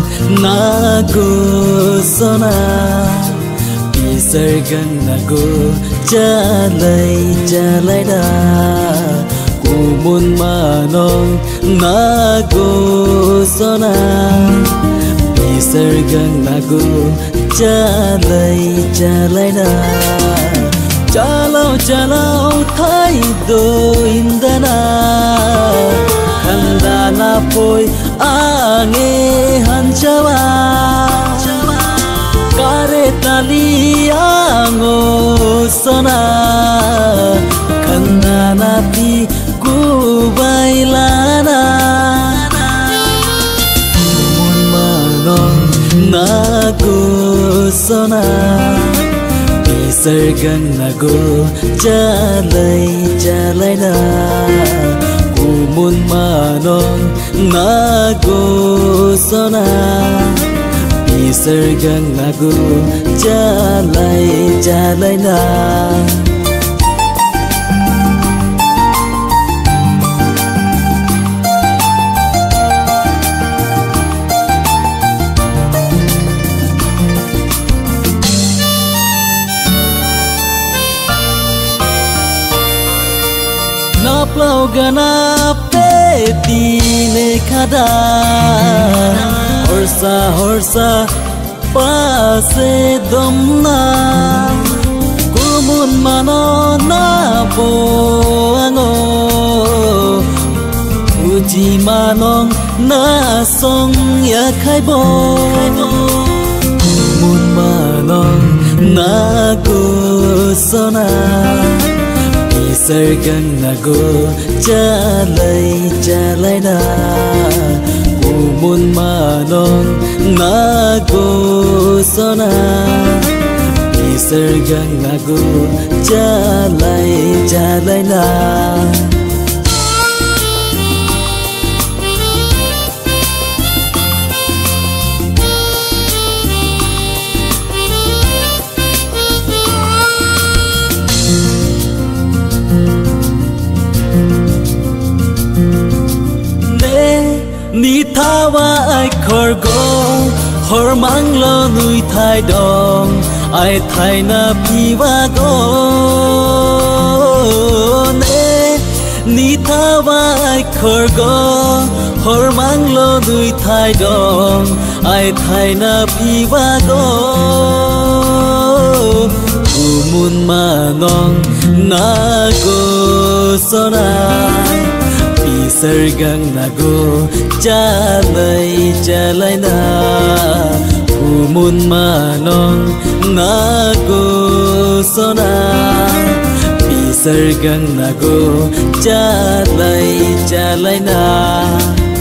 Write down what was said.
nago sona pisargang nago jalai da kumun manong nago sona pisargang nago jalai da Jalau thay do indana kandana poi ange hanjawa kare tali ango sona kandana pi kubailana mun manong nago sona sargang nago jalai da kumun manong nago sona sargang nago jalai da Naplau ganap petine kada horsa pase domna kumun mano na boango uji manong na song ya khaibo kumun manong na go sona sargang nago jalai da kumun manong nago sona sargang nago jalai da Ni thawa ai khorgo hor manglo nui thai dong ai thai na piwa go ne ni thawa ai khorgo hor manglo nui thai dong ai thai na piwa go kumun manong nago sona sargang nago jalai da kumun manong nago sona sargang nago jalai da